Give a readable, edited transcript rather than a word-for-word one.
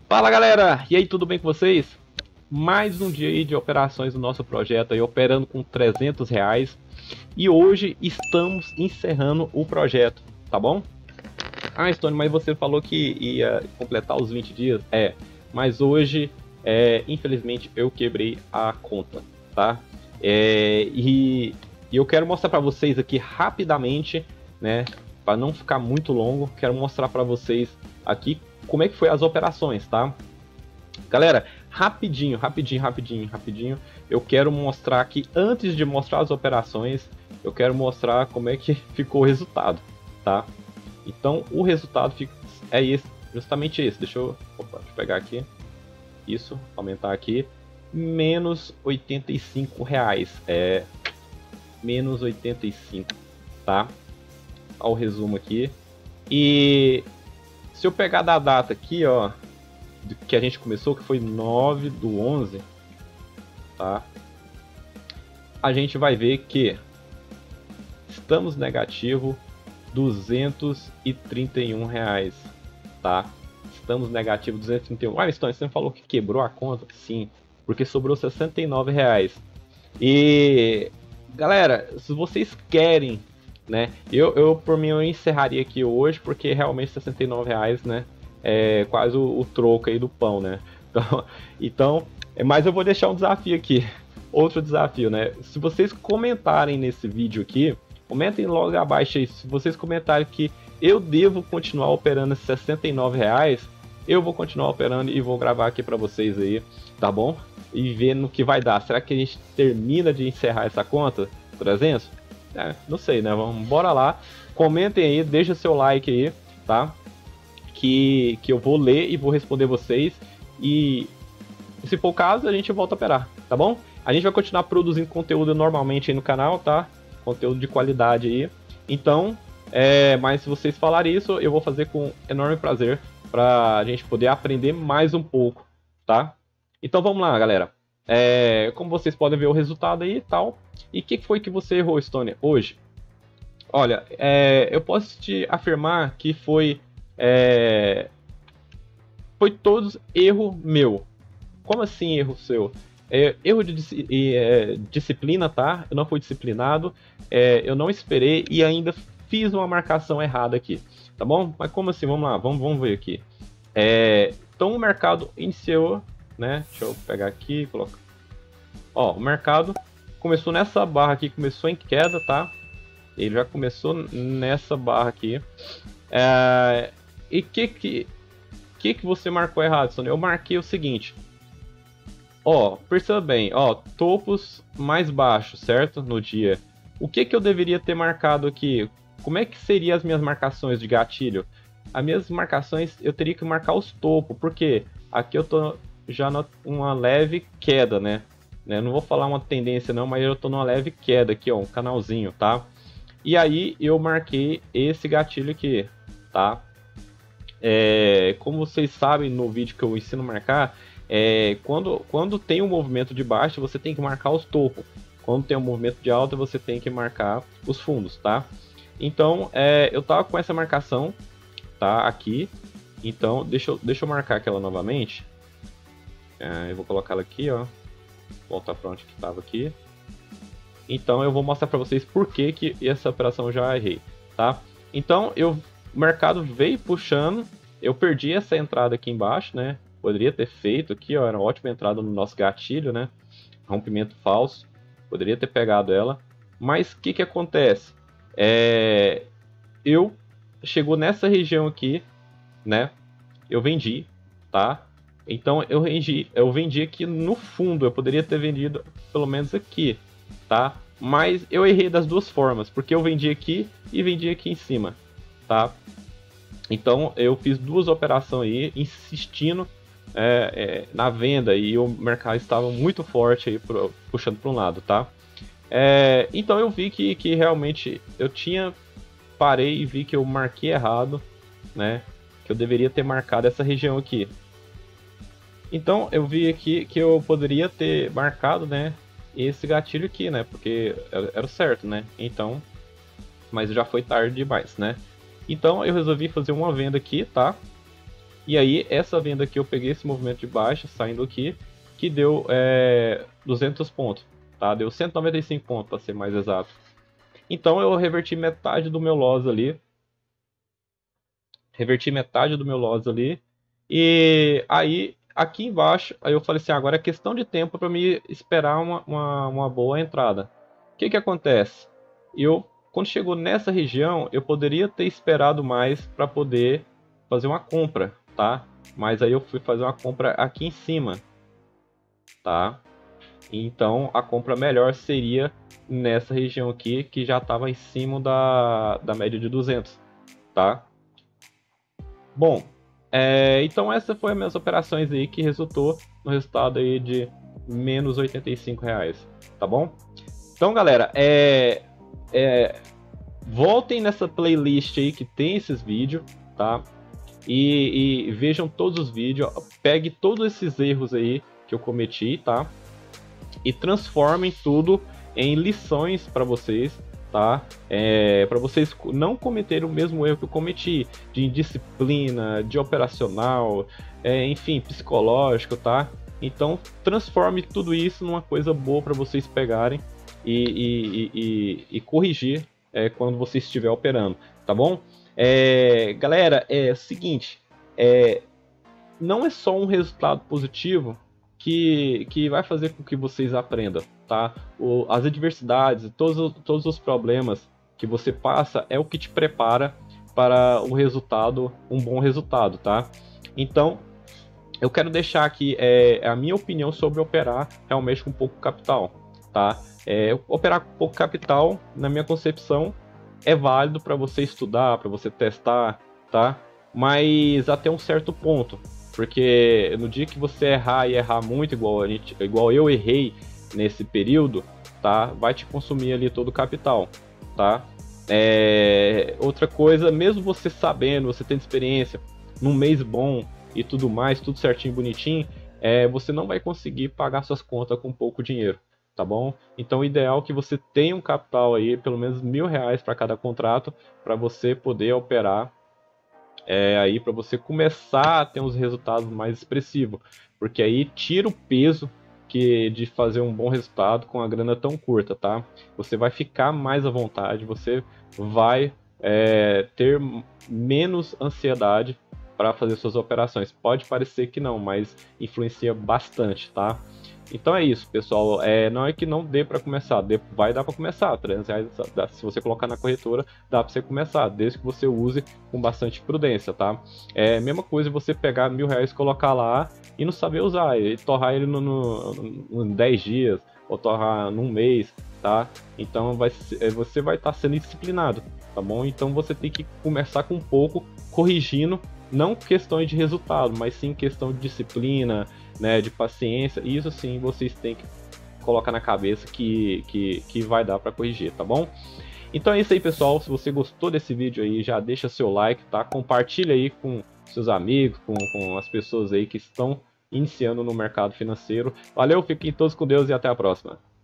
Fala galera, e aí, tudo bem com vocês? Mais um dia aí de operações do nosso projeto aí, operando com R$ 300. E hoje estamos encerrando o projeto, tá bom? Ah, Stone, mas você falou que ia completar os 20 dias? Mas hoje, infelizmente, eu quebrei a conta, tá? E eu quero mostrar para vocês aqui rapidamente, né? Para não ficar muito longo, quero mostrar para vocês aqui como é que foi as operações, tá? Galera, rapidinho, eu quero mostrar aqui, antes de mostrar as operações, eu quero mostrar como é que ficou o resultado, tá? Então, o resultado é esse, justamente esse. Deixa eu pegar aqui. Isso, aumentar aqui. Menos R$ 85. Menos 85, tá? Olha o resumo aqui. E se eu pegar da data aqui, ó, que a gente começou, que foi 9/11, tá? A gente vai ver que estamos negativo R$ 231, tá? Estamos negativo 231. Ah, Stone, você falou que quebrou a conta? Sim, porque sobrou R$ 69. E galera, se vocês querem, né? Eu por mim eu encerraria aqui hoje, porque realmente R$ 69, né? É quase o troco aí do pão, né? Então, mas eu vou deixar um desafio aqui. Outro desafio, né? Se vocês comentarem nesse vídeo aqui, comentem logo abaixo aí. Se vocês comentarem que eu devo continuar operando esses R$ 69, eu vou continuar operando e vou gravar aqui para vocês aí, tá bom? E ver no que vai dar. Será que a gente termina de encerrar essa conta? 300? Não sei, né? Vamos, bora lá. Comentem aí, deixa seu like aí, tá? Que eu vou ler e vou responder vocês. E se for o caso, a gente volta a operar, tá bom? A gente vai continuar produzindo conteúdo normalmente aí no canal, tá? Conteúdo de qualidade aí. Então, mas se vocês falarem isso, eu vou fazer com enorme prazer pra gente poder aprender mais um pouco, tá? Então vamos lá, galera. Como vocês podem ver o resultado aí e tal. E o que foi que você errou, Stone, hoje? Olha, eu posso te afirmar que foi todos erro meu. Como assim erro seu? Erro de disciplina, tá? Eu não fui disciplinado, eu não esperei e ainda fiz uma marcação errada aqui, tá bom? Mas como assim? Vamos lá, vamos ver aqui. Então o mercado iniciou, né? Deixa eu pegar aqui e colocar. Ó, o mercado começou nessa barra aqui, começou em queda, tá? Ele já começou nessa barra aqui. E que você marcou errado, Sônia? Eu marquei o seguinte. Ó, perceba bem, ó, topos mais baixos, certo? No dia. O que eu deveria ter marcado aqui? Como é que seriam as minhas marcações de gatilho? As minhas marcações, eu teria que marcar os topos, porque aqui eu tô já numa leve queda, né? Não vou falar uma tendência não, mas eu tô numa leve queda aqui, ó, um canalzinho, tá? E aí eu marquei esse gatilho aqui, tá? Como vocês sabem no vídeo que eu ensino a marcar, quando tem um movimento de baixa, você tem que marcar os topos. Quando tem um movimento de alta, você tem que marcar os fundos, tá? Então, eu tava com essa marcação, tá? Aqui. Então, deixa eu marcar aquela novamente. Eu vou colocar ela aqui, ó. Voltar para onde que estava aqui. Então, eu vou mostrar para vocês por que essa operação eu já errei, tá? Então, o mercado veio puxando. Eu perdi essa entrada aqui embaixo, né? Poderia ter feito aqui, ó, era uma ótima entrada no nosso gatilho, né? Rompimento falso. Poderia ter pegado ela. Mas o que acontece? Eu chegou nessa região aqui, né? Eu vendi, tá? Então eu vendi aqui no fundo. Eu poderia ter vendido pelo menos aqui, tá? Mas eu errei das duas formas, porque eu vendi aqui e vendi aqui em cima, tá? Então eu fiz duas operações aí, insistindo na venda, e o mercado estava muito forte aí, puxando para um lado, tá? Então eu vi que realmente eu parei e vi que eu marquei errado, né? Que eu deveria ter marcado essa região aqui. Então eu vi aqui que eu poderia ter marcado, né? Esse gatilho aqui, né? Porque era o certo, né? Então, mas já foi tarde demais, né? Então eu resolvi fazer uma venda aqui, tá? E aí, essa venda aqui, eu peguei esse movimento de baixa, saindo aqui, que deu 200 pontos, tá? Deu 195 pontos, para ser mais exato. Então, eu reverti metade do meu loss ali. Reverti metade do meu loss ali. E aí, aqui embaixo, aí eu falei assim, agora é questão de tempo para me esperar uma boa entrada. O que que acontece? Quando chegou nessa região, eu poderia ter esperado mais para poder fazer uma compra, tá? Mas aí eu fui fazer uma compra aqui em cima, tá? Então a compra melhor seria nessa região aqui, que já estava em cima da média de 200, tá? Bom, então essa foi as minhas operações aí que resultou no resultado aí de menos R$ 85, tá bom? Então, galera, voltem nessa playlist aí que tem esses vídeos, tá? E vejam todos os vídeos, pegue todos esses erros aí que eu cometi, tá? E transformem tudo em lições para vocês, tá? Para vocês não cometerem o mesmo erro que eu cometi, de indisciplina, de operacional, enfim, psicológico, tá? Então transforme tudo isso numa coisa boa para vocês pegarem e corrigir quando você estiver operando, tá bom? Galera, é o seguinte, não é só um resultado positivo que vai fazer com que vocês aprendam, tá? As adversidades, todos os problemas que você passa é o que te prepara para um bom resultado, tá? Então, eu quero deixar aqui a minha opinião sobre operar realmente com pouco capital, tá? Operar com pouco capital, na minha concepção, é válido para você estudar, para você testar, tá? Mas até um certo ponto, porque no dia que você errar muito, igual eu errei nesse período, tá? Vai te consumir ali todo o capital, tá? Outra coisa, mesmo você sabendo, você tendo experiência, num mês bom e tudo mais, tudo certinho, bonitinho, você não vai conseguir pagar suas contas com pouco dinheiro, tá bom? Então o ideal é que você tenha um capital aí, pelo menos R$ 1.000 para cada contrato, para você poder operar aí, para você começar a ter uns resultados mais expressivos, porque aí tira o peso de fazer um bom resultado com a grana tão curta, tá? Você vai ficar mais à vontade, você vai ter menos ansiedade para fazer suas operações. Pode parecer que não, mas influencia bastante, tá? Então é isso, pessoal. Não é que não dê para começar, vai dar para começar. R$ 300, se você colocar na corretora, dá para você começar, desde que você use com bastante prudência, tá? Mesma coisa você pegar R$ 1.000 e colocar lá e não saber usar, e torrar ele em 10 dias, ou torrar num mês, tá? Então você vai estar sendo disciplinado, tá bom? Então você tem que começar com um pouco, corrigindo, não questões de resultado, mas sim questão de disciplina, né, de paciência. E isso sim vocês têm que colocar na cabeça que vai dar para corrigir, tá bom? Então é isso aí, pessoal. Se você gostou desse vídeo aí, já deixa seu like, tá? Compartilha aí com seus amigos, com as pessoas aí que estão iniciando no mercado financeiro. Valeu, fiquem todos com Deus e até a próxima.